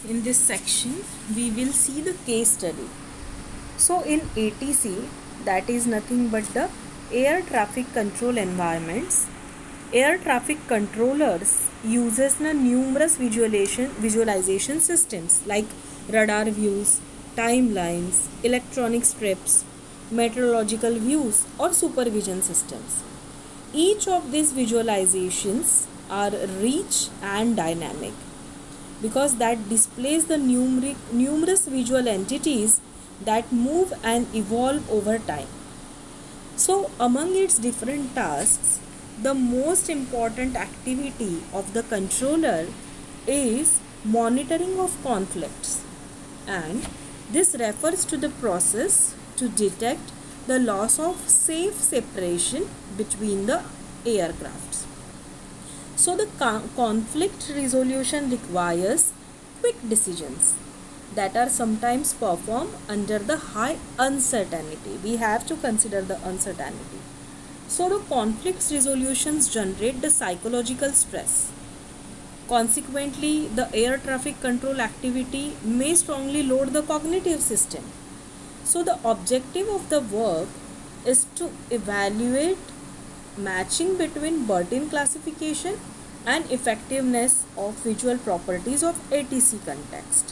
in this section we will see the case study. So in ATC, that is nothing but the air traffic control environments. Air traffic controllers uses the numerous visualization systems like radar views, timelines, electronic strips, meteorological views or supervision systems. Each of these visualizations are rich and dynamic because that displays the numerous visual entities that move and evolve over time. So among its different tasks, the most important activity of the controller is monitoring of conflicts, and this refers to the process to detect the loss of safe separation between the aircrafts. So the conflict resolution requires quick decisions that are sometimes performed under the high uncertainty. We have to consider the uncertainty. So the conflict resolutions generate the psychological stress. Consequently, the air traffic control activity may strongly load the cognitive system. So the objective of the work is to evaluate matching between Bertin classification and effectiveness of visual properties of ATC context.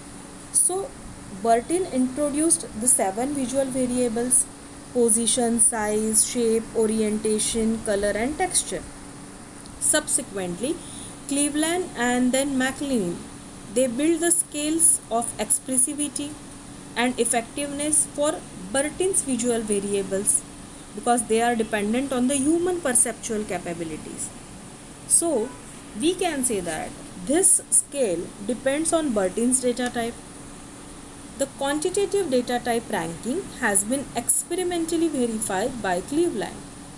So Bertin introduced the 7 visual variables: position, size, shape, orientation, color and texture. Subsequently, Cleveland and then McLean, they built the scales of expressivity and effectiveness for Bertin's visual variables because they are dependent on the human perceptual capabilities. So we can say that this scale depends on Bertin's data type. The quantitative data type ranking has been experimentally verified by Cleveland.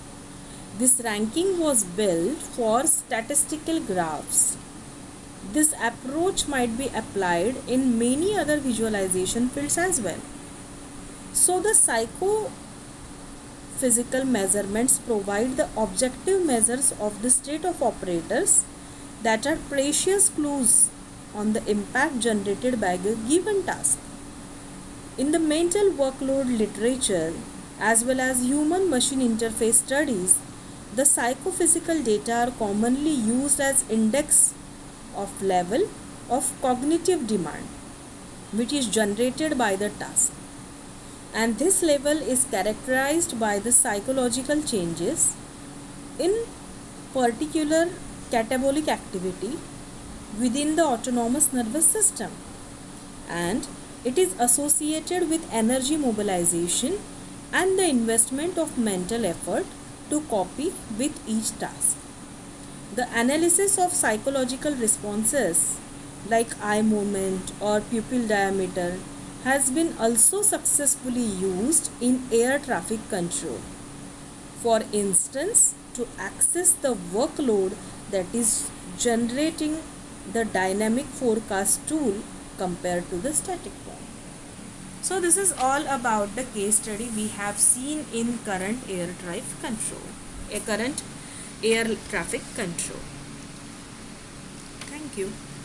This ranking was built for statistical graphs. This approach might be applied in many other visualization fields as well. So the psychophysical measurements provide the objective measures of the state of operators that are precious clues on the impact generated by a given task. In the mental workload literature as well as human-machine interface studies, the psychophysical data are commonly used as index of level of cognitive demand which is generated by the task. And this level is characterized by the psychological changes, in particular catabolic activity within the autonomous nervous system, and it is associated with energy mobilization and the investment of mental effort to copy with each task. The analysis of psychological responses like eye movement or pupil diameter has been also successfully used in air traffic control. For instance, to access the workload that is generating the dynamic forecast tool compared to the static one. So this is all about the case study we have seen in current air traffic control. Thank you.